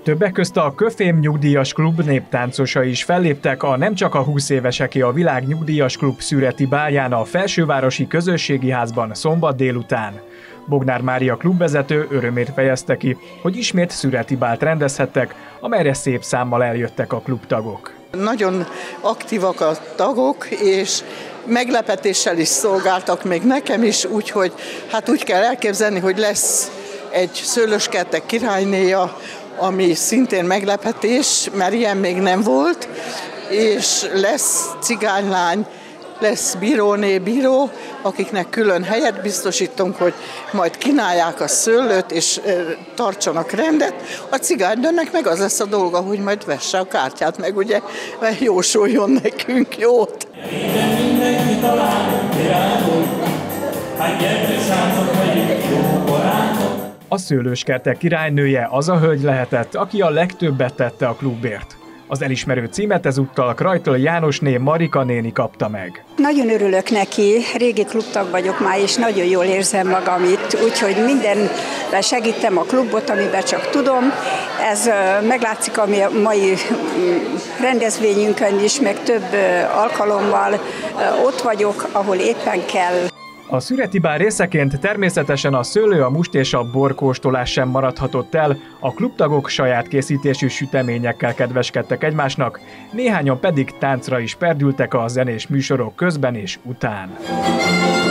Többek közt a Köfém Nyugdíjas Klub néptáncosai is felléptek a Nem csak a 20 éveseké a Világ Nyugdíjas Klub szüreti bálján a Felsővárosi Közösségi Házban szombat délután. Bognár Mária klubvezető örömét fejezte ki, hogy ismét szüreti bált rendezhettek, amelyre szép számmal eljöttek a klubtagok. Nagyon aktívak a tagok, és meglepetéssel is szolgáltak még nekem is, úgyhogy hát úgy kell elképzelni, hogy lesz egy Szőlőskertek királynéja, ami szintén meglepetés, mert ilyen még nem volt, és lesz cigánylány, lesz bíróné, bíró, akiknek külön helyet biztosítunk, hogy majd kínálják a szőlőt, és tartsanak rendet. A cigánynőnek meg az lesz a dolga, hogy majd vesse a kártyát, meg ugye jósoljon nekünk jót. A Szőlőskertek királynője az a hölgy lehetett, aki a legtöbbet tette a klubért. Az elismerő címet ezúttal Krajtl Jánosné Marika néni kapta meg. Nagyon örülök neki, régi klubtag vagyok már, és nagyon jól érzem magam itt, úgyhogy mindenben segítem a klubot, amiben csak tudom. Ez meglátszik a mai rendezvényünkön is, meg több alkalommal ott vagyok, ahol éppen kell. A szüreti bál részeként természetesen a szőlő, a must és a borkóstolás sem maradhatott el, a klubtagok saját készítésű süteményekkel kedveskedtek egymásnak, néhányan pedig táncra is perdültek a zenés műsorok közben és után.